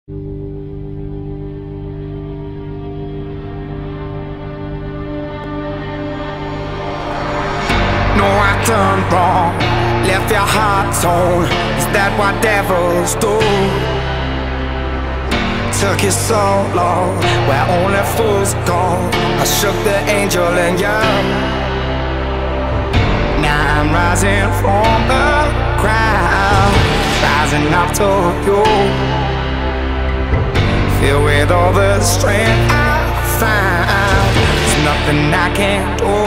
No, I done wrong, left your heart torn. Is that what devils do? Took you so long, where only fools go. I shook the angel in you. Now I'm rising from the ground, rising up to you. Filled with all the strength I found, there's nothing I can't do.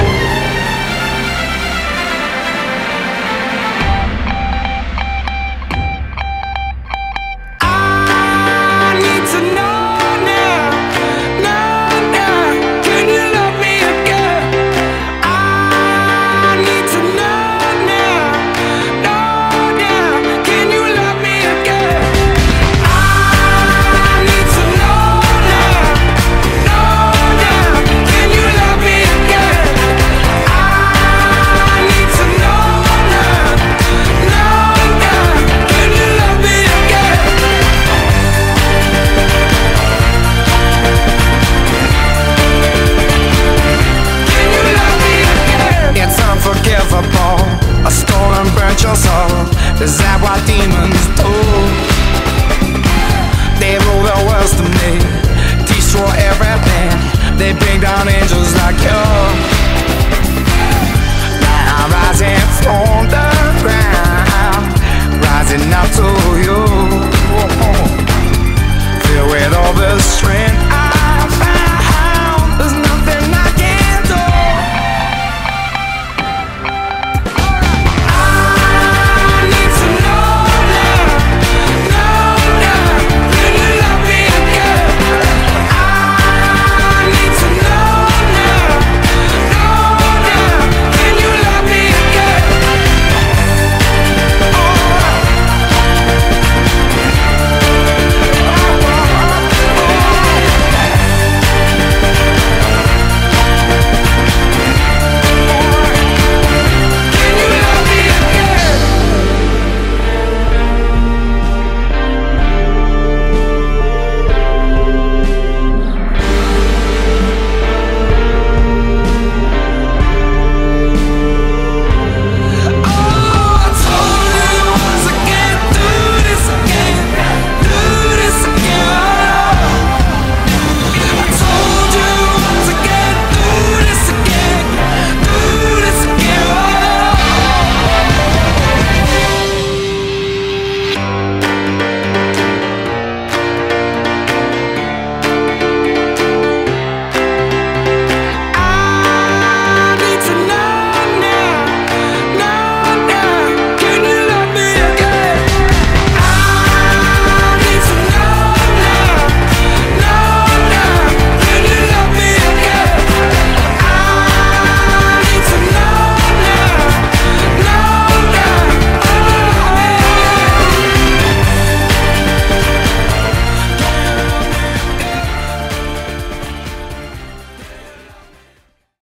I stole and burnt your soul. Is that what demons do? They rule the world to me, destroy everything. They bring down angels like you. Now I'm rising from the ground, rising up to you.